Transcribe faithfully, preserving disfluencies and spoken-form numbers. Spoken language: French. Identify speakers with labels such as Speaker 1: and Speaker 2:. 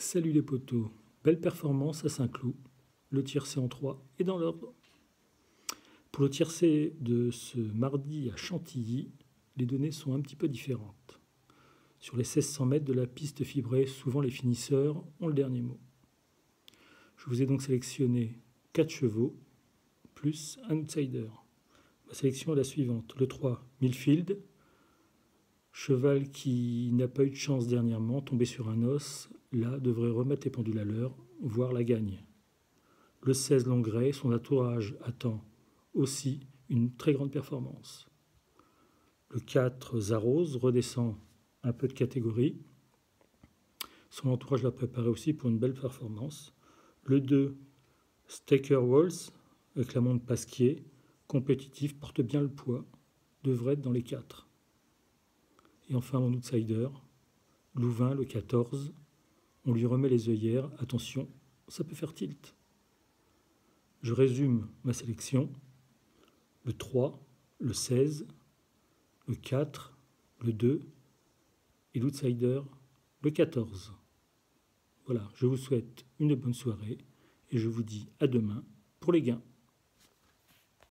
Speaker 1: Salut les potos, belle performance à Saint-Cloud, le tiercé en trois est dans l'ordre. Pour le tiercé de ce mardi à Chantilly, les données sont un petit peu différentes. Sur les seize cents mètres de la piste fibrée, souvent les finisseurs ont le dernier mot. Je vous ai donc sélectionné quatre chevaux, plus un outsider. Ma sélection est la suivante. Le trois, Millfield, cheval qui n'a pas eu de chance dernièrement, tombé sur un os, là devrait remettre les pendules à l'heure, voire la gagne. Le seize, Longray, son entourage attend aussi une très grande performance. Le quatre, Zaros, redescend un peu de catégorie. Son entourage l'a préparé aussi pour une belle performance. Le deux, Staker Walls, avec la montre Pasquier, compétitif, porte bien le poids, devrait être dans les quatre. Et enfin mon outsider, Louvain, le quatorze, on lui remet les œillères, attention, ça peut faire tilt. Je résume ma sélection, le trois, le seize, le quatre, le deux et l'outsider, le quatorze. Voilà, je vous souhaite une bonne soirée et je vous dis à demain pour les gains.